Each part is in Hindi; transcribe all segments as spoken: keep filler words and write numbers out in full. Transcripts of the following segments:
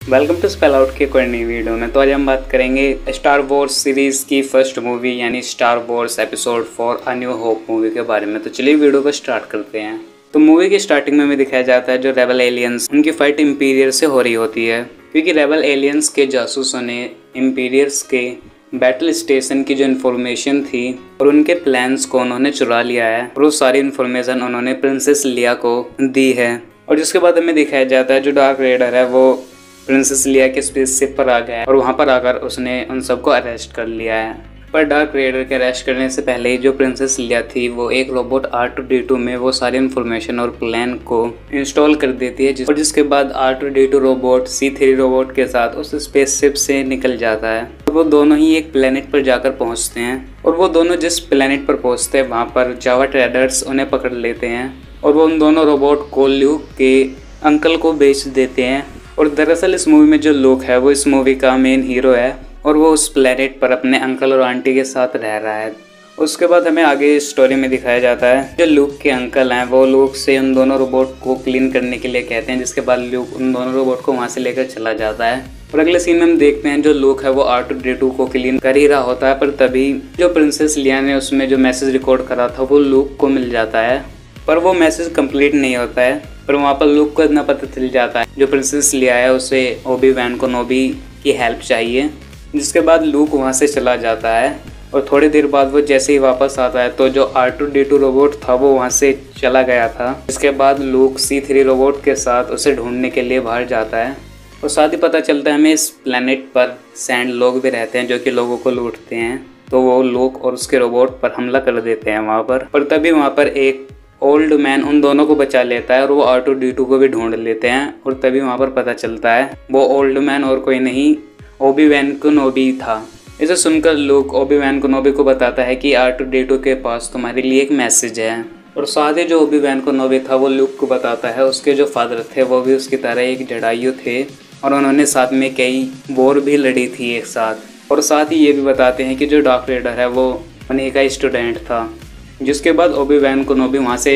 वेलकम टू स्पेल आउट के कोई नई वीडियो में। तो आज हम बात करेंगे स्टार वॉर्स सीरीज़ की फर्स्ट मूवी यानी Star Wars episode four a new hope movie के बारे में। तो चलिए वीडियो को स्टार्ट करते हैं। तो मूवी की स्टार्टिंग में हमें दिखाया जाता है जो रेबल एलियंस उनकी फाइट इंपीरियर से हो रही होती है, क्योंकि रेबल एलियंस के जासूसों ने इंपीरियर्स के बैटल स्टेशन की जो इन्फॉर्मेशन थी और उनके प्लान्स को उन्होंने चुरा लिया है और वो सारी इन्फॉर्मेशन उन्होंने प्रिंसेस लिया को दी है। और जिसके बाद हमें दिखाया जाता है जो डार्क रेडर है वो प्रिंसेस लिया के स्पेसशिप पर आ गया है और वहाँ पर आकर उसने उन सबको अरेस्ट कर लिया है। पर डार्क रेडर के अरेस्ट करने से पहले ही जो प्रिंसेस लिया थी वो एक robot R two D two में वो सारी इन्फॉर्मेशन और प्लान को इंस्टॉल कर देती है, जिस और जिसके बाद R two D two robot C three robot के साथ उस स्पेसशिप से निकल जाता है। तो वो दोनों ही एक प्लेनेट पर जाकर पहुँचते हैं और वो दोनों जिस प्लेनेट पर पहुँचते हैं वहाँ पर जावा ट्रेडर्स उन्हें पकड़ लेते हैं और वो उन दोनों रोबोट को ल्यूक के अंकल को बेच देते हैं। और दरअसल इस मूवी में जो लूक है वो इस मूवी का मेन हीरो है और वो उस प्लेनेट पर अपने अंकल और आंटी के साथ रह रहा है। उसके बाद हमें आगे स्टोरी में दिखाया जाता है जो लूक के अंकल हैं वो लूक से उन दोनों रोबोट को क्लीन करने के लिए कहते हैं, जिसके बाद लूक उन दोनों रोबोट को वहाँ से लेकर चला जाता है। और अगले सीन में हम देखते हैं जो लूक है वो आर टू डी टू को क्लीन कर ही रहा होता है, पर तभी जो प्रिंसेस लिया ने उसमें जो मैसेज रिकॉर्ड करा था वो लूक को मिल जाता है, पर वो मैसेज कंप्लीट नहीं होता है। पर वहाँ पर लूक को इतना पता चल जाता है जो प्रिंसेस लिया है उसे ओबी वैन को नोबी की हेल्प चाहिए, जिसके बाद लूक वहाँ से चला जाता है। और थोड़ी देर बाद वो जैसे ही वापस आता है तो जो R two D two robot था वो वहाँ से चला गया था। इसके बाद लूक सी थ्री रोबोट के साथ उसे ढूंढने के लिए बाहर जाता है और साथ ही पता चलता है हमें इस प्लेनेट पर सैंड लोग भी रहते हैं जो कि लोगों को लूटते हैं। तो वो लूक और उसके रोबोट पर हमला कर देते हैं वहाँ पर पर तभी वहाँ पर एक ओल्ड मैन उन दोनों को बचा लेता है और वो आर टू डी टू को भी ढूंढ लेते हैं। और तभी वहाँ पर पता चलता है वो ओल्ड मैन और कोई नहीं ओबी वैन केनोबी था। इसे सुनकर लूक ओबी वैन केनोबी को बताता है कि आर टू डी टू के पास तुम्हारे लिए एक मैसेज है। और साथ ही जो ओबी वैन केनोबी था वो लूक को बताता है उसके जो फादर थे वो भी उसकी तरह एक जडायु थे और उन्होंने साथ में कई वॉर भी लड़ी थी एक साथ। और साथ ही ये भी बताते हैं कि जो डार्क रेडर है वो उन्हीं का स्टूडेंट था। जिसके बाद ओबी वैन केनोबी वहाँ से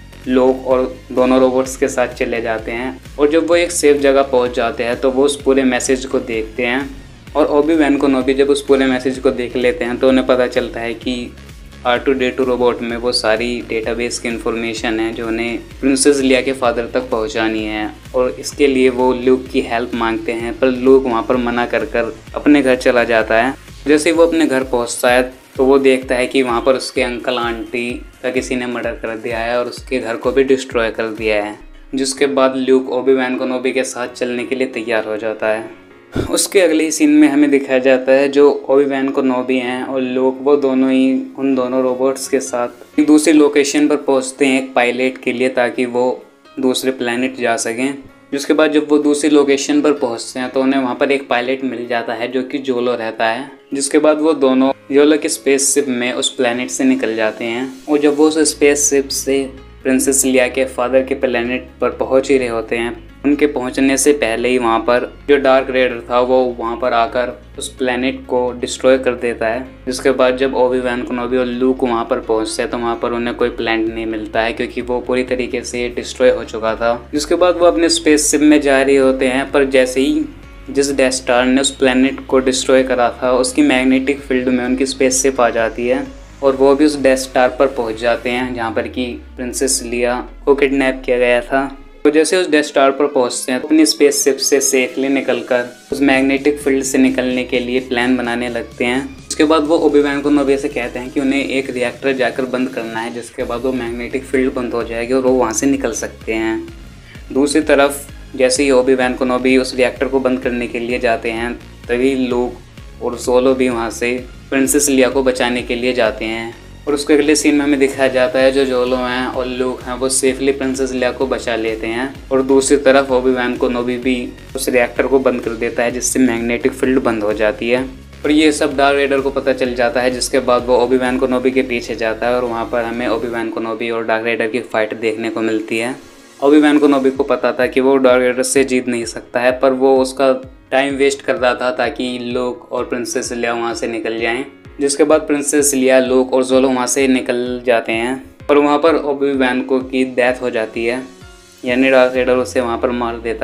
लोग और दोनों रोबोट्स के साथ चले जाते हैं और जब वो एक सेफ जगह पहुँच जाते हैं तो वो उस पूरे मैसेज को देखते हैं। और ओबी वैन केनोबी जब उस पूरे मैसेज को देख लेते हैं तो उन्हें पता चलता है कि R two D two robot में वो सारी डेटाबेस की इन्फॉर्मेशन है जो उन्हें प्रिंसेस लिया के फादर तक पहुंचानी है और इसके लिए वो लूक की हेल्प मांगते हैं। पर लूक वहां पर मना कर कर अपने घर चला जाता है। जैसे ही वो अपने घर पहुंचता है तो वो देखता है कि वहाँ पर उसके अंकल आंटी का किसी ने मर्डर कर दिया है और उसके घर को भी डिस्ट्रॉय कर दिया है। जिसके बाद लूक ओबी वैन केनोबी के साथ चलने के लिए तैयार हो जाता है। उसके अगले ही सीन में हमें दिखाया जाता है जो ओबी वैन केनोबी हैं और लूक वो दोनों ही उन दोनों रोबोट्स के साथ एक दूसरी लोकेशन पर पहुँचते हैं एक पायलट के लिए ताकि वो दूसरे प्लेनेट जा सकें। जिसके बाद जब वो दूसरी लोकेशन पर पहुंचते हैं तो उन्हें वहाँ पर एक पायलट मिल जाता है जो कि जोलो रहता है। जिसके बाद वो दोनों जोलो के स्पेसशिप में उस प्लेनेट से निकल जाते हैं और जब वो उस स्पेसशिप से प्रिंसेस लिया के फादर के प्लेनेट पर पहुंच ही रहे होते हैं उनके पहुंचने से पहले ही वहाँ पर जो डार्क रेडर था वो वहाँ पर आकर उस प्लेनेट को डिस्ट्रॉय कर देता है। जिसके बाद जब ओबी वैन केनोबी और लूक वहाँ पर पहुँचते हैं तो वहाँ पर उन्हें कोई प्लेनेट नहीं मिलता है क्योंकि वो पूरी तरीके से डिस्ट्रॉय हो चुका था। जिसके बाद वो अपने स्पेसशिप में जा रहे होते हैं, पर जैसे ही जिस डेथ स्टार ने उस प्लेनेट को डिस्ट्रॉय करा था उसकी मैग्नेटिक फील्ड में उनकी स्पेसशिप आ जाती है और वो भी उस डेथ स्टार पर पहुँच जाते हैं जहाँ पर कि प्रिंसेस लिया को किडनैप किया गया था। तो जैसे उस डेथ स्टार पर पहुंचते हैं तो अपनी स्पेसशिप से सेफली निकलकर उस मैग्नेटिक फील्ड से निकलने के लिए प्लान बनाने लगते हैं। उसके बाद वो ओबी वैन केनोबी से कहते हैं कि उन्हें एक रिएक्टर जाकर बंद करना है, जिसके बाद वो मैग्नेटिक फील्ड बंद हो जाएगी और वो वहाँ से निकल सकते हैं। दूसरी तरफ जैसे ही ओबी वैन केनोबी उस रिएक्टर को बंद करने के लिए जाते हैं तभी लूक और सोलो भी वहाँ से प्रिंसेस लिया को बचाने के लिए जाते हैं। और उसके अगले सीन में हमें दिखाया जाता है जो जोलो हैं और लूक हैं वो सेफली प्रिंसेस लिया को बचा लेते हैं और दूसरी तरफ ओबी वैन केनोबी भी उस रिएक्टर को बंद कर देता है जिससे मैग्नेटिक फील्ड बंद हो जाती है। और ये सब डार्क रेडर को पता चल जाता है, जिसके बाद वो ओबी वैन केनोबी के पीछे जाता है और वहाँ पर हमें ओबी वैन केनोबी और डार्क रेडर की फाइट देखने को मिलती है। ओबी वैन केनोबी को पता था कि वो डार्क रेडर से जीत नहीं सकता है, पर वो उसका टाइम वेस्ट कर रहा था ताकि लूक और प्रिंसेस लिया वहाँ से निकल जाएं। जिसके बाद प्रिंसेस लिया लूक और जोलो वहाँ से निकल जाते हैं और वहाँ पर ओबी वैन को की डेथ हो जाती है, यानी डार्क रेडर उसे वहाँ पर मार देता है।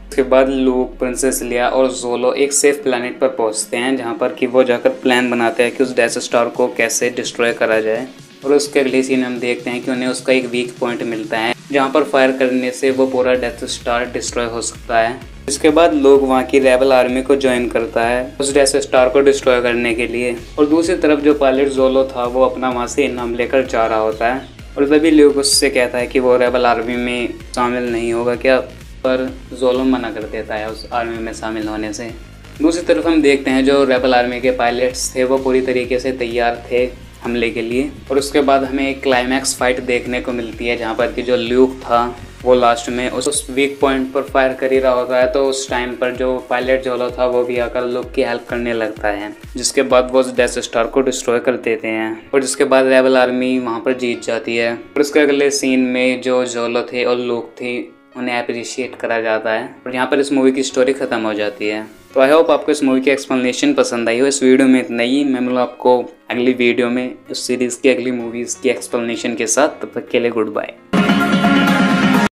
उसके बाद लूक, प्रिंसेस लिया और जोलो एक सेफ प्लेनेट पर पहुंचते हैं, जहां पर कि वो जाकर प्लान बनाते हैं कि उस डेथ स्टार को कैसे डिस्ट्रॉय करा जाए। और उसके अगले सीन हम देखते हैं कि उन्हें उसका एक वीक पॉइंट मिलता है, जहां पर फायर करने से वो पूरा डेथ स्टार डिस्ट्रॉय हो सकता है। इसके बाद लोग वहाँ की रेबल आर्मी को ज्वाइन करता है उस डेथ स्टार को डिस्ट्रॉय करने के लिए। और दूसरी तरफ जो पायलट जोलो था वो अपना वहाँ से इनाम लेकर जा रहा होता है, और तभी ल्यूक उससे कहता है कि वो रेबल आर्मी में शामिल नहीं होगा क्या, पर जोलो मना कर देता है उस आर्मी में शामिल होने से। दूसरी तरफ हम देखते हैं जो रेबल आर्मी के पायलट्स थे वो पूरी तरीके से तैयार थे हमले के लिए। और उसके बाद हमें एक क्लाइमैक्स फाइट देखने को मिलती है, जहाँ पर कि जो ल्यूक था वो लास्ट में उस वीक पॉइंट पर फायर कर ही रहा होता है। तो उस टाइम पर जो पायलट जोलो था वो भी आकर लूक की हेल्प करने लगता है, जिसके बाद वो उस डेथ स्टार को डिस्ट्रॉय कर देते हैं। और जिसके बाद रेबल आर्मी वहाँ पर जीत जाती है। और उसके अगले सीन में जो जोलो थे और लूक थी उन्हें अप्रिशिएट करा जाता है, और यहाँ पर इस मूवी की स्टोरी खत्म हो जाती है। तो आई होप आपको इस मूवी की एक्सप्लेनेशन पसंद आई हो। इस वीडियो में इतना ही। मैं मिलूँ आपको अगली वीडियो में इस सीरीज़ की अगली मूवीज़ की एक्सप्लेनेशन के साथ। तब तक के लिए गुड बाय।